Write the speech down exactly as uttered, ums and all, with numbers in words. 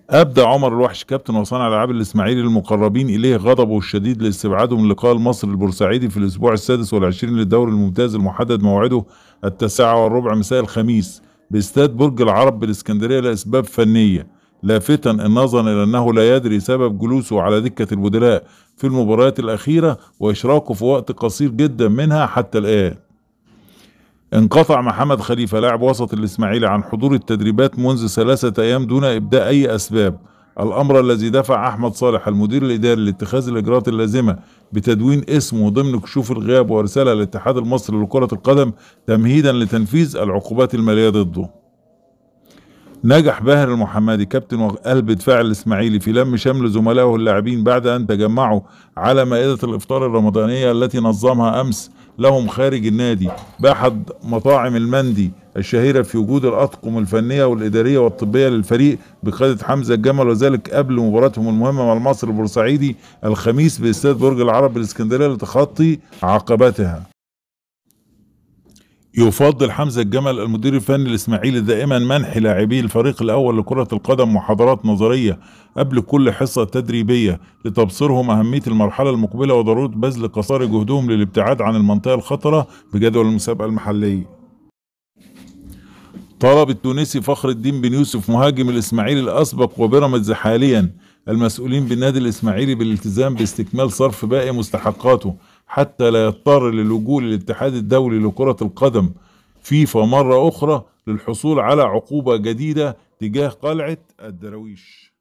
أبدى عمر الوحش كابتن وصانع الألعاب الإسماعيلي المقربين إليه غضبه الشديد لاستبعاده من لقاء المصري البورسعيدي في الأسبوع السادس والعشرين للدوري الممتاز المحدد موعده التاسعة والربع مساء الخميس باستاد برج العرب بالإسكندرية لأسباب فنية، لافتا النظر إلى أنه لا يدري سبب جلوسه على دكة البدلاء في المباريات الأخيرة وإشراكه في وقت قصير جدا منها حتى الآن. انقطع محمد خليفة لاعب وسط الإسماعيلي عن حضور التدريبات منذ ثلاثة أيام دون إبداء أي أسباب، الأمر الذي دفع أحمد صالح المدير الإداري لاتخاذ الإجراءات اللازمة بتدوين اسمه ضمن كشوف الغياب وإرسالها للاتحاد المصري لكرة القدم تمهيدا لتنفيذ العقوبات المالية ضده. نجح باهر المحمدي كابتن وقلب دفاع الإسماعيلي في لم شمل زملائه اللاعبين بعد أن تجمعوا على مائدة الإفطار الرمضانية التي نظمها أمس لهم خارج النادي بأحد مطاعم المندي الشهيرة في وجود الأطقم الفنية والإدارية والطبية للفريق بقيادة حمزة الجمل، وذلك قبل مباراتهم المهمة مع المصري البورسعيدي الخميس باستاد برج العرب بالإسكندرية لتخطي عقباتها. يفضل حمزة الجمل المدير الفني الإسماعيلي دائما منح لاعبي الفريق الأول لكرة القدم محاضرات نظرية قبل كل حصة تدريبية لتبصرهم أهمية المرحلة المقبلة وضرورة بذل قصارى جهدهم للابتعاد عن المنطقة الخطرة بجدول المسابقة المحلية. طلب التونسي فخر الدين بن يوسف مهاجم الإسماعيلي الأسبق وبيراميدز حاليا المسؤولين بالنادي الإسماعيلي بالالتزام باستكمال صرف باقي مستحقاته حتى لا يضطر للجوء للاتحاد الدولي لكرة القدم فيفا مرة أخرى للحصول على عقوبة جديدة تجاه قلعة الدراويش.